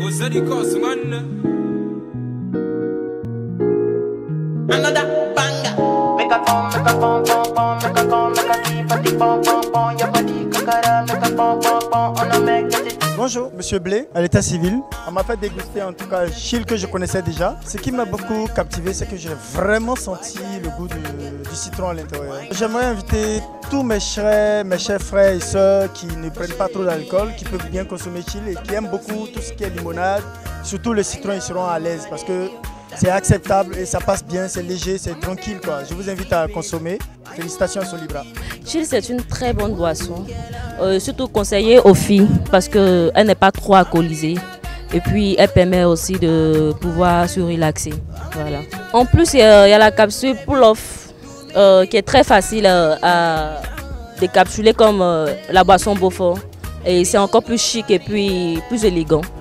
Another banger. Make a phone, make a phone, phone, phone, make a call, make a keep a tick, phone, phone, phone. Your body, kakara, make a phone, phone, phone. On a make it. Bonjour, Monsieur Blé, à l'état civil. On m'a fait déguster en tout cas le chil que je connaissais déjà. Ce qui m'a beaucoup captivé, c'est que j'ai vraiment senti le goût du citron à l'intérieur. J'aimerais inviter tous mes chers frères et sœurs qui ne prennent pas trop d'alcool, qui peuvent bien consommer chil et qui aiment beaucoup tout ce qui est limonade. Surtout le citron, ils seront à l'aise parce que c'est acceptable et ça passe bien, c'est léger, c'est tranquille quoi. Je vous invite à consommer. Félicitations à Solibra. Chil, c'est une très bonne boisson, surtout conseillée aux filles parce qu'elle n'est pas trop alcoolisée et puis elle permet aussi de pouvoir se relaxer. Voilà. En plus, il y a la capsule pull-off qui est très facile à décapsuler comme la boisson Beaufort et c'est encore plus chic et puis plus élégant.